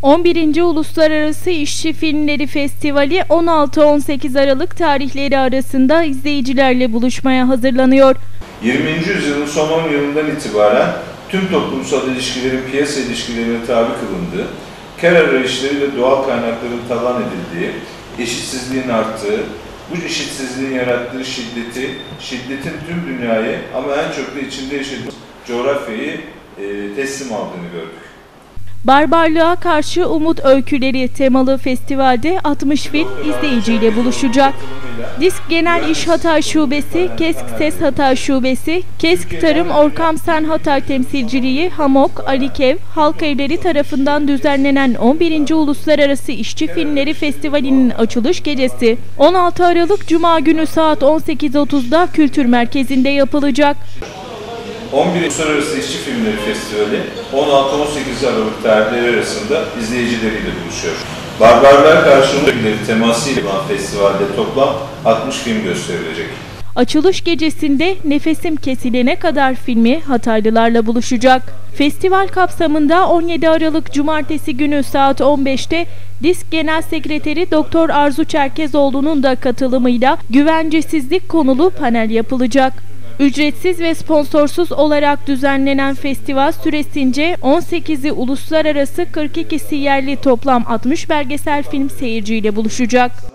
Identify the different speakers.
Speaker 1: 11. Uluslararası İşçi Filmleri Festivali 16-18 Aralık tarihleri arasında izleyicilerle buluşmaya hazırlanıyor.
Speaker 2: 20. yüzyılın son 10 yılından itibaren tüm toplumsal ilişkilerin piyasa ilişkilerine tabi kılındığı, kar arayışlarıyla doğal kaynakların talan edildiği, eşitsizliğin arttığı, bu eşitsizliğin yarattığı şiddetin tüm dünyayı ama en çok da içinde yaşadığımız coğrafyayı teslim aldığını gördük.
Speaker 1: Barbarlığa Karşı Umut Öyküleri temalı festivalde 60 film izleyiciyle buluşacak. Disk Genel İş Hatay Şubesi, KESK Ses Hatay Şubesi, KESK Tarım Orkamsen Hatay Temsilciliği, HAMOK, Alikev, Halk Evleri tarafından düzenlenen 11. Uluslararası İşçi Filmleri Festivali'nin açılış gecesi 16 Aralık Cuma günü saat 18.30'da Kültür Merkezi'nde yapılacak.
Speaker 2: 11. Uluslararası İşçi Filmleri Festivali 16-18 Aralık tarihleri arasında izleyicileriyle buluşuyor. Barbarlığa Karşı Umut Öyküleri temasıyla olan festivalde toplam 60 film gösterilecek.
Speaker 1: Açılış gecesinde Nefesim Kesilene Kadar filmi Hataylılarla buluşacak. Festival kapsamında 17 Aralık Cumartesi günü saat 15'te Disk Genel Sekreteri Doktor Arzu Çerkezoğlu'nun da katılımıyla güvencesizlik konulu panel yapılacak. Ücretsiz ve sponsorsuz olarak düzenlenen festival süresince 18'i uluslararası, 42'si yerli toplam 60 belgesel film seyirciyle buluşacak.